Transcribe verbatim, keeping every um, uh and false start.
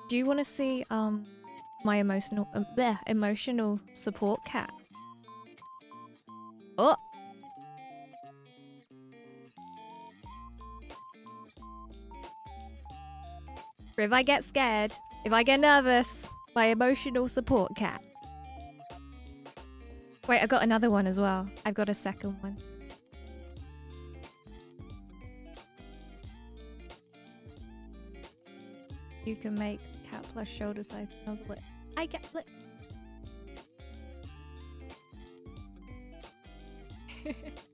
Do you want to see um my emotional um, bleh, emotional support cat? Oh. If I get scared, if I get nervous, my emotional support cat. Wait, I got another one as well. I've got a second one. You can make cat plus shoulder size nuzzle. I get look.